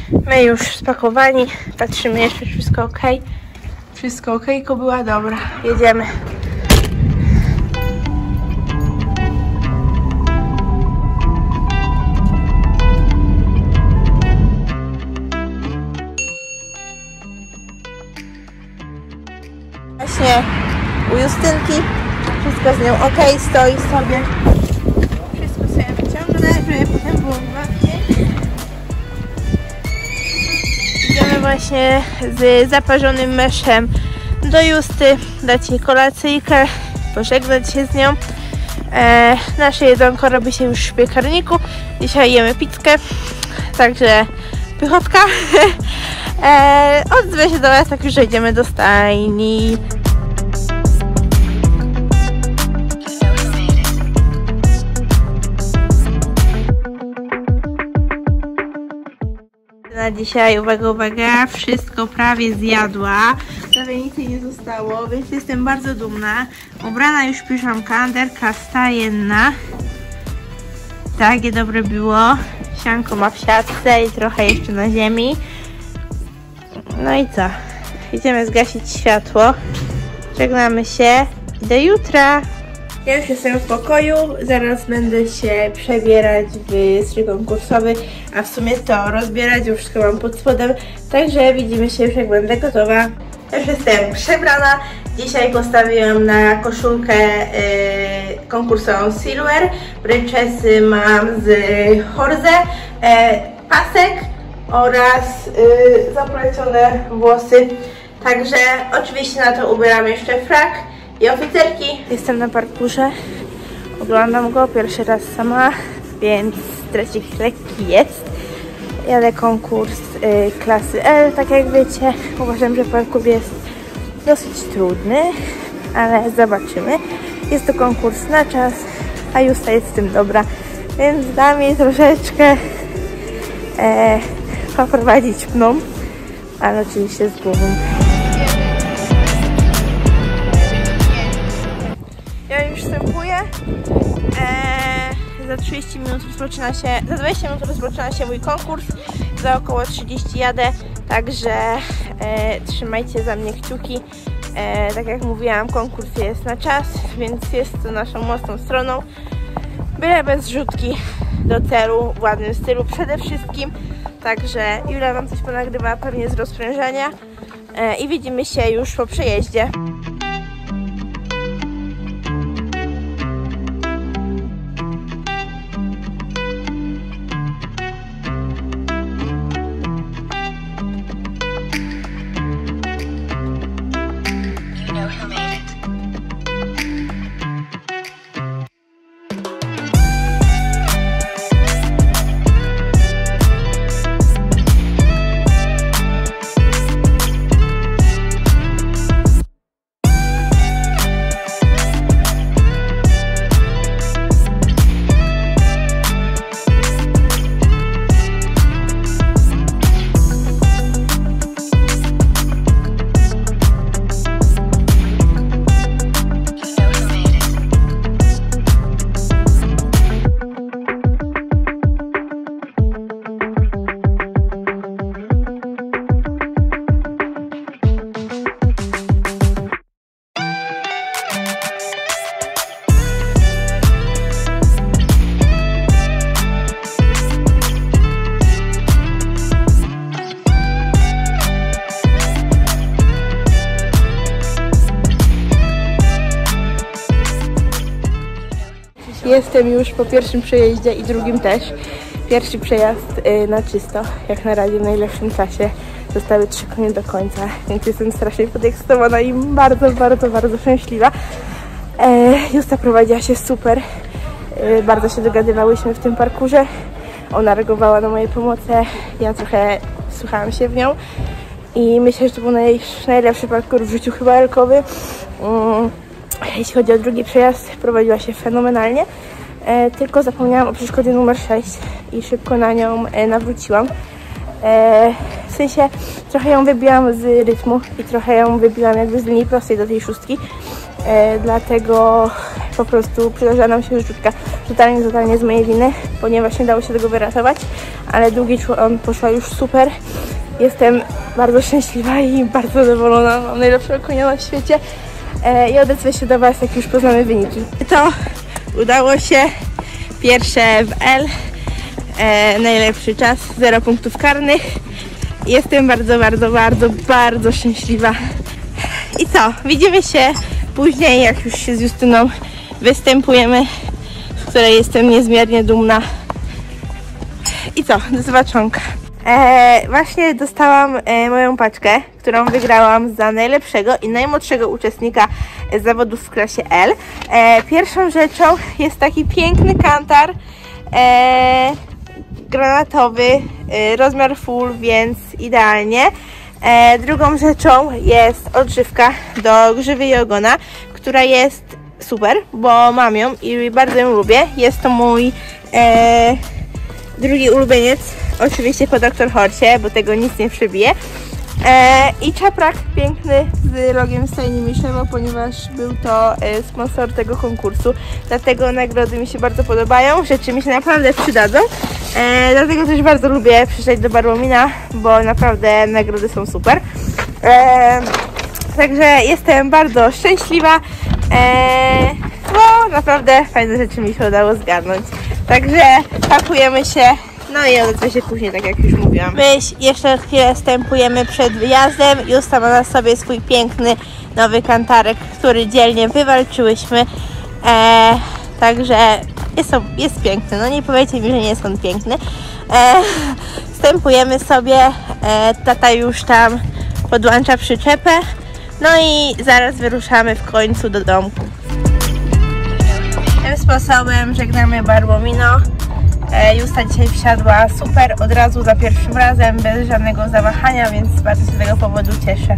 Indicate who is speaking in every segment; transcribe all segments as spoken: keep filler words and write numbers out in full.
Speaker 1: My już spakowani, patrzymy jeszcze, wszystko ok. Wszystko ok, była dobra. Jedziemy. Właśnie u Justynki wszystko z nią ok, stoi sobie. Wszystko sobie wyciągnę, żeby potem było łatwiej. Idziemy właśnie z zaparzonym meszem do Justy, dać jej kolacyjkę, pożegnać się z nią. E, nasze jedzonko robi się już w piekarniku. Dzisiaj jemy pizzkę, także pychotka. e, Odzwę się do was, tak już idziemy do stajni. Na dzisiaj, uwaga, uwaga, wszystko prawie zjadła, prawie nic jej nie zostało, więc jestem bardzo dumna. Ubrana już piżamka, anderka stajenna. Takie dobre było. Sianko ma w siatce i trochę jeszcze na ziemi. No i co? Idziemy zgasić światło. Żegnamy się i do jutra. Ja już jestem w pokoju, zaraz będę się przebierać w strój konkursowy, a w sumie to rozbierać, już wszystko mam pod spodem, także widzimy się już jak będę gotowa. Już jestem przebrana, dzisiaj postawiłam na koszulkę yy, konkursową Silver, bryczesy mam z Horze, yy, pasek oraz yy, zaplecione włosy, także oczywiście na to ubieram jeszcze frak i oficerki. Jestem na parkurze, oglądam go pierwszy raz sama, więc stresik lekki jest. Jadę konkurs y, klasy L, tak jak wiecie. Uważam, że parkour jest dosyć trudny, ale zobaczymy. Jest to konkurs na czas, a Justa jest z tym dobra, więc dam jej troszeczkę e, poprowadzić mną, ale oczywiście z głową. Ja już wstępuję. Eee, za trzydzieści minut rozpoczyna się, za dwadzieścia minut rozpoczyna się mój konkurs. Za około trzydzieści jadę, także e, trzymajcie za mnie kciuki. E, tak jak mówiłam, konkurs jest na czas, więc jest to naszą mocną stroną. Byle bez rzutki do celu, w ładnym stylu przede wszystkim. Także Julia wam coś ponagrywała pewnie z rozprężenia e, i widzimy się już po przejeździe. Jestem już po pierwszym przejeździe i drugim też. Pierwszy przejazd y, na czysto, jak na razie w najlepszym czasie. Zostały trzy konie do końca, więc jestem strasznie podekscytowana i bardzo, bardzo, bardzo szczęśliwa. E, Justa prowadziła się super. E, bardzo się dogadywałyśmy w tym parkurze. Ona reagowała na moje pomoce, ja trochę słuchałam się w nią. I myślę, że to był naj, najlepszy parkur w życiu chyba elkowy. Um, Jeśli chodzi o drugi przejazd, prowadziła się fenomenalnie, e, tylko zapomniałam o przeszkodzie numer sześć i szybko na nią e, nawróciłam. E, w sensie trochę ją wybiłam z rytmu i trochę ją wybiłam jakby z linii prostej do tej szóstki, e, dlatego po prostu przydarzyła nam się rzutka totalnie, totalnie z mojej winy, ponieważ nie dało się tego wyratować, ale drugi człon poszła już super. Jestem bardzo szczęśliwa i bardzo zadowolona. Mam najlepszego konia na świecie e, i odezwę się do Was, jak już poznamy wyniki. To udało się. Pierwsze w L. E, najlepszy czas, zero punktów karnych. Jestem bardzo, bardzo, bardzo, bardzo szczęśliwa. I co? Widzimy się później, jak już się z Justyną występujemy, z której jestem niezmiernie dumna. I co? Do zobaczonka. E, właśnie dostałam e, moją paczkę, którą wygrałam za najlepszego i najmłodszego uczestnika zawodów w klasie L. E, pierwszą rzeczą jest taki piękny kantar e, granatowy, e, rozmiar full, więc idealnie. E, drugą rzeczą jest odżywka do grzywy i ogona, która jest super, bo mam ją i bardzo ją lubię. Jest to mój e, drugi ulubieniec, oczywiście po doktor Horsie, bo tego nic nie przebije. E, I czaprak piękny z logiem stajni Miszewo, ponieważ był to e, sponsor tego konkursu. Dlatego nagrody mi się bardzo podobają, rzeczy mi się naprawdę przydadzą. E, dlatego też bardzo lubię przyjść do Barłomina, bo naprawdę nagrody są super. E, także jestem bardzo szczęśliwa, e, bo naprawdę fajne rzeczy mi się udało zgarnąć. Także pakujemy się. No i odezwę się później, tak jak już mówiłam. My jeszcze chwilę stępujemy przed wyjazdem. Justa ma na sobie swój piękny nowy kantarek, który dzielnie wywalczyłyśmy. E, także jest, jest piękny. No nie powiecie mi, że nie jest on piękny. E, stępujemy sobie. E, tata już tam podłącza przyczepę. No i zaraz wyruszamy w końcu do domku. Tym sposobem żegnamy Barłomino. Justa dzisiaj wsiadła super, od razu za pierwszym razem, bez żadnego zawahania, więc bardzo się z tego powodu cieszę.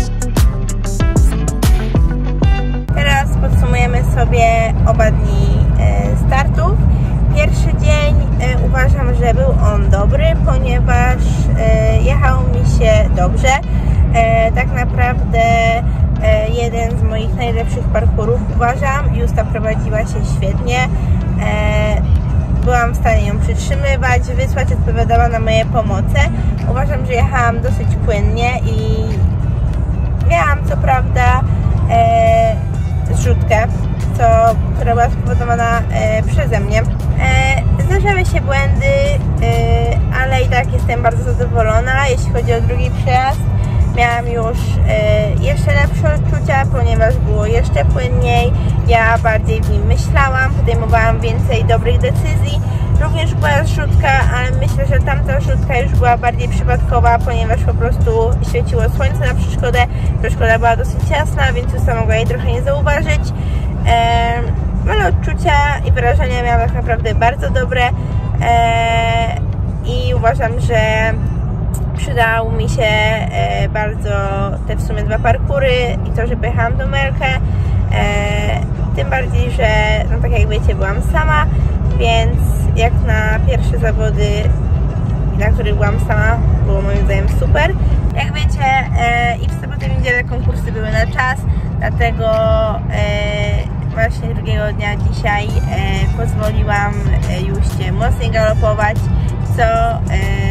Speaker 1: Teraz podsumujemy sobie oba dni startów. Pierwszy dzień uważam, że był on dobry, ponieważ jechał mi się dobrze. Tak naprawdę jeden z moich najlepszych parkurów uważam. Justa prowadziła się świetnie. Byłam w stanie ją przytrzymywać, wysłać, odpowiadała na moje pomoce. Uważam, że jechałam dosyć płynnie i miałam co prawda e, zrzutkę, co, która była spowodowana e, przeze mnie. E, zdarzały się błędy, e, ale i tak jestem bardzo zadowolona. Jeśli chodzi o drugi przejazd, miałam już e, jeszcze lepsze odczucia, ponieważ było jeszcze płynniej. Ja bardziej w nim myślałam, podejmowałam więcej dobrych decyzji. Również była zrzutka, ale myślę, że tamta zrzutka już była bardziej przypadkowa, ponieważ po prostu świeciło słońce na przeszkodę. Przeszkoda była dosyć jasna, więc Justa mogła jej trochę nie zauważyć. E, ale odczucia i wrażenia miałam tak naprawdę bardzo dobre e, i uważam, że przydał mi się e, bardzo te w sumie dwa parkury i to, że pojechałam do Melkę. E, tym bardziej, że no tak jak wiecie, byłam sama, więc jak na pierwsze zawody, na których byłam sama, było moim zdaniem super. Jak wiecie, e, i w sobotę i w niedzielę konkursy były na czas, dlatego e, właśnie drugiego dnia dzisiaj e, pozwoliłam e, Juście mocniej galopować, co e,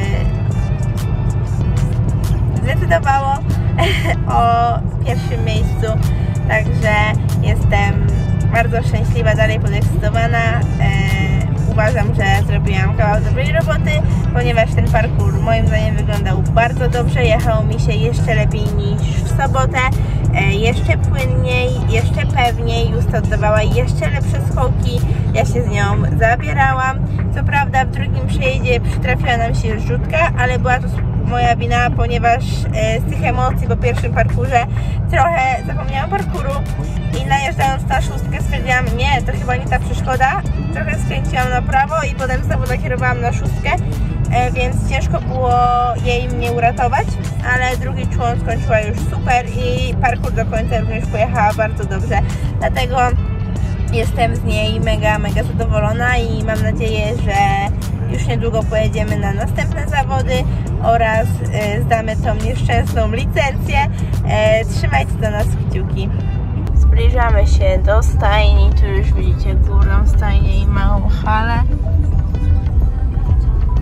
Speaker 1: zdecydowało o pierwszym miejscu, także jestem bardzo szczęśliwa, dalej podekscytowana. E, uważam, że zrobiłam kawał dobrej roboty, ponieważ ten parkour moim zdaniem wyglądał bardzo dobrze, jechał mi się jeszcze lepiej niż w sobotę, e, jeszcze płynniej, jeszcze pewniej, Justa oddawała jeszcze lepsze skoki, ja się z nią zabierałam. Co prawda w drugim przejeździe przytrafiła nam się rzutka, ale była to moja wina, ponieważ e, z tych emocji po pierwszym parkurze trochę zapomniałam parkuru i najeżdżając na szóstkę stwierdziłam, nie, to chyba nie ta przeszkoda, trochę skręciłam na prawo i potem znowu nakierowałam na szóstkę, e, więc ciężko było jej mnie uratować, ale drugi człon skończyła już super i parkur do końca również pojechała bardzo dobrze, dlatego jestem z niej mega, mega zadowolona i mam nadzieję, że już niedługo pojedziemy na następne zawody oraz e, zdamy tą nieszczęsną licencję. E, trzymajcie do nas kciuki. Zbliżamy się do stajni, tu już widzicie górną stajnię i małą halę.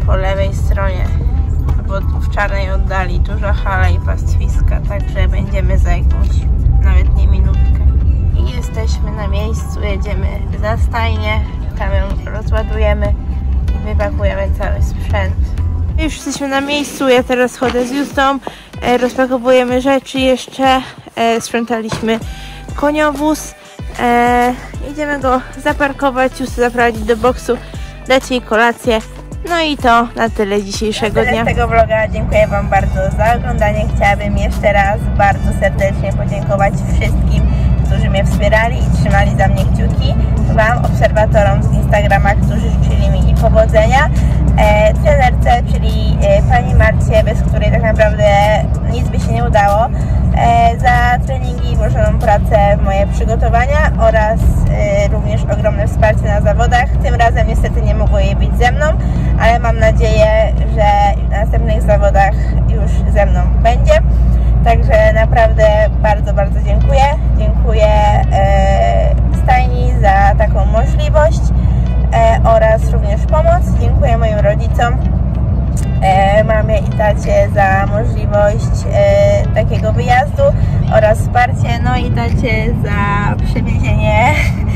Speaker 1: po lewej stronie, bo w czarnej oddali dużo hala i pastwiska, także będziemy za jakąś nawet nie minutkę. I jesteśmy na miejscu, jedziemy za stajnię, tam ją rozładujemy i wypakujemy cały sprzęt. Już jesteśmy na miejscu, ja teraz chodzę z Justą, e, rozpakowujemy rzeczy jeszcze, e, sprzątaliśmy koniowóz, e, idziemy go zaparkować, Justę zaprowadzić do boksu, dać jej kolację. No i to na tyle dzisiejszego dnia. Z tego vloga dziękuję Wam bardzo za oglądanie. Chciałabym jeszcze raz bardzo serdecznie podziękować wszystkim, którzy mnie wspierali i trzymali za mnie kciuki. Wam, obserwatorom z Instagrama, którzy życzyli mi powodzenia. E, trenerce, czyli e, Pani Marcie, bez której tak naprawdę nic by się nie udało. E, za treningi i włożoną pracę w moje przygotowania oraz e, również ogromne wsparcie na zawodach. Tym razem niestety nie mogło jej być ze mną, ale mam nadzieję, że w następnych zawodach już ze mną będzie. Także naprawdę bardzo, bardzo dziękuję. Dziękuję e, stajni za taką możliwość e, oraz również pomoc. Dziękuję moim rodzicom, e, mamie i tacie za możliwość e, takiego wyjazdu oraz wsparcie. No i tacie za przewiezienie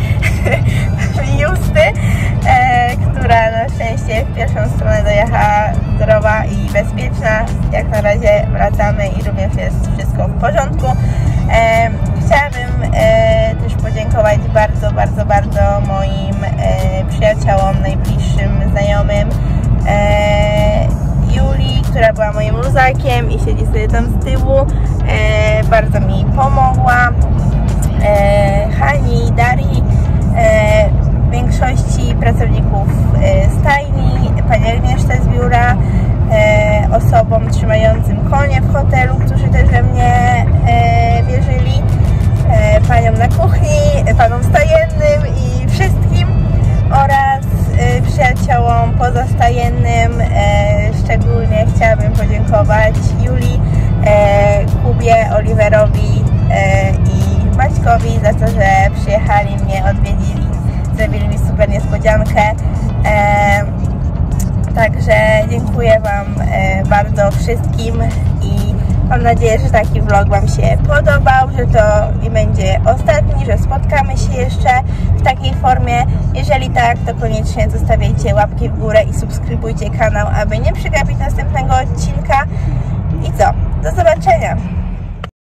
Speaker 1: Justy, e, która na szczęście w pierwszą stronę dojechała zdrowa i bezpieczna. Jak na razie wracamy i również jest wszystko w porządku. E, chciałabym e, też podziękować bardzo, bardzo, bardzo moim e, przyjaciołom, najbliższym znajomym, e, Julii, która była moim luzakiem i siedzi sobie tam z tyłu, e, bardzo mi pomogła, e, Hani, Darii, e, większości pracowników e, stajni, pani Agnieszce z biura, e, osobom trzymającym konie w hotelu, którzy też we mnie e, wierzyli, e, paniom na kuchni, e, panom stajennym i wszystkim oraz e, przyjaciołom pozastajennym. E, szczególnie chciałabym podziękować Julii, e, Kubie, Oliverowi e, i Maćkowi za to, że przyjechali mnie, odwiedzili, zrobili mi super niespodziankę. E, także dziękuję Wam e, bardzo wszystkim i mam nadzieję, że taki vlog Wam się podobał, że to nie będzie ostatni, że spotkamy się jeszcze w takiej formie. Jeżeli tak, to koniecznie zostawiajcie łapki w górę i subskrybujcie kanał, aby nie przegapić następnego odcinka. I co? Do zobaczenia!